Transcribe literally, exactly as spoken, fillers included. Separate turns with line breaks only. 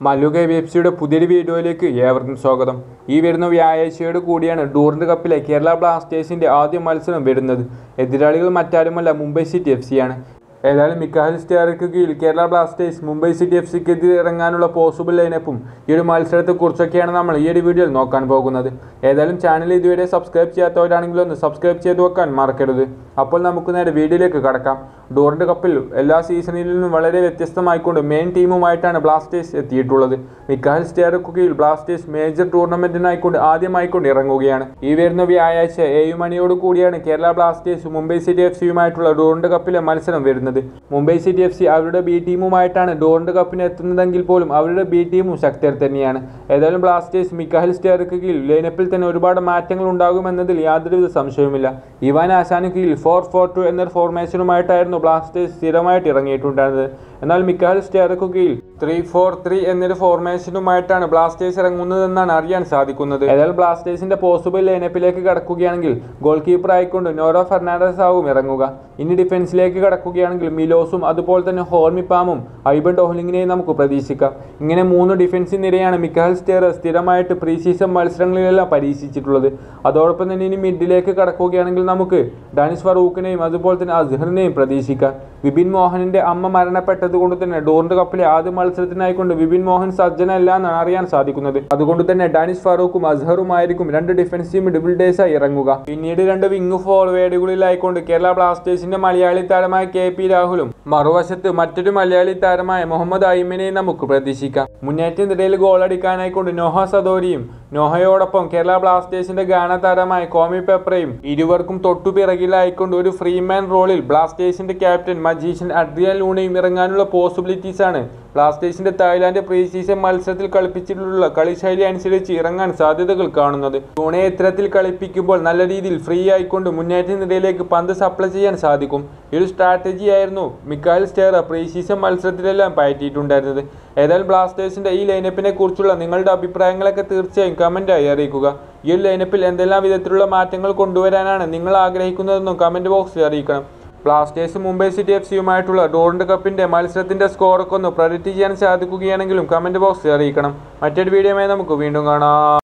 Mallu K V F സിയുടെ പുതിയൊരു വീഡിയോയിലേക്ക് ഏവർക്കും സ്വാഗതം. ഈ വരുന്ന വ്യാഴാഴ്ചയോട് കൂടിയാണ് ഡൂറന്റ് കപ്പിലെ കേരള ബ്ലാസ്റ്റേഴ്സിന്റെ ആദ്യ മത്സരം വരുന്നത്. എതിരാളികൾ മറ്റാരുമല്ല, മുംബൈ സിറ്റി എഫ് സിയാണ്. ഏതായാലും മിക്കാഹൽ സ്റ്റെയർക്ക് കീഴിൽ Kerala Blasters Mumbai City F സിക്കെതിരെ ഇറങ്ങാനുള്ള പോസിബിൾ ലൈനപ്പും ഈ ഒരു മത്സരത്തെക്കുറിച്ചൊക്കെയാണ് നമ്മൾ ഈ ഒരു വീഡിയോയിൽ നോക്കാൻ പോകുന്നത്. ഏതായാലും ചാനൽ ഇതുവരെ സബ്സ്ക്രൈബ് ചെയ്യാത്തവരാണെങ്കിൽ ഒന്ന് സബ്സ്ക്രൈബ് ചെയ്ത് വെക്കാൻ മറക്കരുത്. അപ്പോൾ നമുക്ക് നേരെ വീഡിയോയിലേക്ക് കടക്കാം. ഡൂറന്റ് കപ്പിൽ എല്ലാ സീസണിൽ നിന്നും വളരെ വ്യത്യസ്തമായിക്കൊണ്ട് മെയിൻ ടീമുമായിട്ടാണ് ബ്ലാസ്റ്റേഴ്സ് എത്തിയിട്ടുള്ളത്. മിക്കാഹൽ സ്റ്റെയർക്ക് കീഴിൽ ബ്ലാസ്റ്റേഴ്സ് മേജർ ടൂർണമെന്റിനായിക്കൊണ്ട് ആദ്യമായിക്കൊണ്ട് ഇറങ്ങുകയാണ്. ഈ വരുന്ന വ്യാഴാഴ്ച ഏഴ് മണിയോട് കൂടിയാണ് Kerala Blasters Mumbai City F സിയുമായിട്ടുള്ള ഡൂറന്റ് കപ്പിലെ മത്സരം വരുന്നത്. മുംബൈ സിറ്റി എഫ് സി അവരുടെ ബി ടീമുമായിട്ടാണ് ഡൂറന്റ് കപ്പിന് എത്തുന്നതെങ്കിൽ പോലും അവരുടെ ബി ടീമും ശക്തർ തന്നെയാണ്. ഏതായാലും ബ്ലാസ്റ്റേഴ്സ് മിക്കാഹൽ സ്റ്റെയർക്ക് കീഴിൽ ലൈനപ്പിൽ തന്നെ ഒരുപാട് മാറ്റങ്ങൾ ഉണ്ടാകുമെന്നതിൽ യാതൊരുവിധ സംശയവുമില്ല. ഇവാൻ ആശാന് കീഴിൽ ഫോർ ഫോർ ടു എന്നൊരു ഫോർമേഷനുമായിട്ടായിരുന്നു ബ്ലാസ്റ്റേഴ്സ് സ്ഥിരമായിട്ട് ഇറങ്ങിയിട്ടുണ്ടായിരുന്നത്. എന്നാൽ മിക്കാഹൽ സ്റ്റെയർക്ക് കീഴിൽ ത്രീ ഫോർ ത്രീ എന്നൊരു ഫോർമേഷനുമായിട്ടാണ് ബ്ലാസ്റ്റേഴ്സ് ഇറങ്ങുന്നതെന്നാണ് അറിയാൻ സാധിക്കുന്നത്. ഏതായാലും ബ്ലാസ്റ്റേഴ്സിന്റെ പോസിബിൾ ലൈനപ്പിലേക്ക് കടക്കുകയാണെങ്കിൽ ഗോൾ കീപ്പർ ആയിക്കൊണ്ട് നോറോ ഫെർണാണ്ടസ് ആവും ഇറങ്ങുക. ഇനി ഡിഫൻസിലേക്ക് കടക്കുകയാണെങ്കിൽ മിലോസും അതുപോലെ തന്നെ ഹോർമിപ്പാമും ഐബൻ ടോഹ്ലിങ്ങിനെയും നമുക്ക് പ്രതീക്ഷിക്കാം. ഇങ്ങനെ മൂന്ന് ഡിഫൻസ് നിരയാണ് മിക്കാഹൽ സ്റ്റെയർ സ്ഥിരമായിട്ട് പ്രീ സീസൺ മത്സരങ്ങളിലെല്ലാം പരീക്ഷിച്ചിട്ടുള്ളത്. അതോടൊപ്പം തന്നെ ഇനി മിഡിലേക്ക് കടക്കുകയാണെങ്കിൽ നമുക്ക് ഡാനിഷ് ഫറൂഖിനെയും അതുപോലെ തന്നെ അസ്ഹറിനെയും പ്രതീക്ഷിക്കാം. വിപിൻ മോഹനിന്റെ അമ്മ മരണപ്പെട്ടത് കൊണ്ട് തന്നെ ഡൂറന്റ് കപ്പിലെ ആദ്യ മത്സരത്തിനായിക്കൊണ്ട് വിപിൻ മോഹൻ സജ്ജനല്ല എന്നാണ് അറിയാൻ സാധിക്കുന്നത്. അതുകൊണ്ട് തന്നെ ഡാനിഷ് ഫറൂഖും അസ്ഹറുമായിരിക്കും രണ്ട് ഡിഫൻസീവ് മിഡ്ഫീൽഡേഴ്സായി ഇറങ്ങുക. പിന്നീട് രണ്ട് വിങ് ഫോർവേഡുകളിലായിക്കൊണ്ട് കേരള ബ്ലാസ്റ്റേഴ്സിന്റെ മലയാളി താരമായ കെ പി രാഹുലും മറുവശത്ത് മറ്റൊരു മലയാളി താരമായ മുഹമ്മദ് ഐമനെയും നമുക്ക് പ്രതീക്ഷിക്കാം. മുന്നേറ്റത്തിനിടയിൽ ഗോളടിക്കാനായിക്കൊണ്ട് നോഹ സദോരിയും നോഹയോടൊപ്പം കേരള ബ്ലാസ്റ്റേഴ്സിന്റെ ഗാന താരമായ കോമി പെപ്രയും ഇരുവർക്കും തൊട്ടുപിറകിലായിക്കൊണ്ട് ഒരു ഫ്രീമാൻ റോളിൽ ബ്ലാസ്റ്റേഴ്സിന്റെ ക്യാപ്റ്റൻ മജീഷ്യൻ അഡ്രിയൻ ലൂണയും ഇറങ്ങാനുള്ള പോസിബിലിറ്റീസ് ആണ് ബ്ലാസ്റ്റേഴ്സിന്റെ തായ്ലാന്റ് പ്രീ സീസൺ മത്സരത്തിൽ കളിപ്പിച്ചിട്ടുള്ള കളിശൈലി അനുസരിച്ച് ഇറങ്ങാൻ സാധ്യതകൾ കാണുന്നത്. ലൂണയെ ഇത്തരത്തിൽ കളിപ്പിക്കുമ്പോൾ നല്ല രീതിയിൽ ഫ്രീ ആയിക്കൊണ്ട് മുന്നേറ്റത്തിനിടയിലേക്ക് പന്ത് സപ്ലൈ ചെയ്യാൻ സാധിക്കും. ഈ ഒരു സ്ട്രാറ്റജി ആയിരുന്നു മിക്കാഹൽ സ്റ്റെയർ പ്രീ സീസൺ മത്സരത്തിലെല്ലാം പയറ്റിയിട്ടുണ്ടായിരുന്നത്. ഏതായാലും ബ്ലാസ്റ്റേഴ്സിന്റെ ഈ ലൈനപ്പിനെ കുറിച്ചുള്ള നിങ്ങളുടെ അഭിപ്രായങ്ങളൊക്കെ തീർച്ചയായും കമന്റായി അറിയിക്കുക. ഈ ഒരു ലൈനപ്പിൽ എന്തെല്ലാം വിധത്തിലുള്ള മാറ്റങ്ങൾ കൊണ്ടുവരാനാണ് നിങ്ങൾ ആഗ്രഹിക്കുന്നതെന്നും കമന്റ് ബോക്സിൽ അറിയിക്കണം. ബ്ലാസ്റ്റേഴ്സ് മുംബൈ സിറ്റി എഫ് സിയുമായിട്ടുള്ള ഡൂറന്റ് കപ്പിന്റെ മത്സരത്തിന്റെ സ്കോറൊക്കെ ഒന്ന് പ്രെഡിക്റ്റ് ചെയ്യാൻ സാധിക്കുകയാണെങ്കിലും കമന്റ് ബോക്സിൽ അറിയിക്കണം. മറ്റൊരു വീഡിയോയുമായി നമുക്ക് വീണ്ടും കാണാം.